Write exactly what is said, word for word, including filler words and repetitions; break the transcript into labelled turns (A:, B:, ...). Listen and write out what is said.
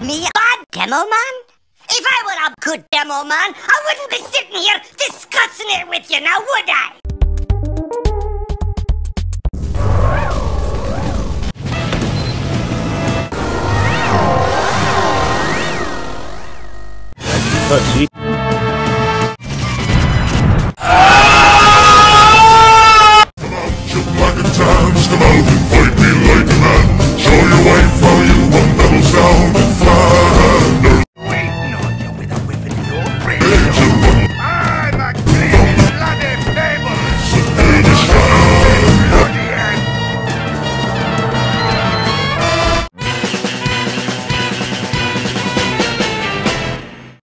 A: me a bad demo man? If I were a good demo man, I wouldn't be sitting here discussing it with you now, would I?
B: Touchy.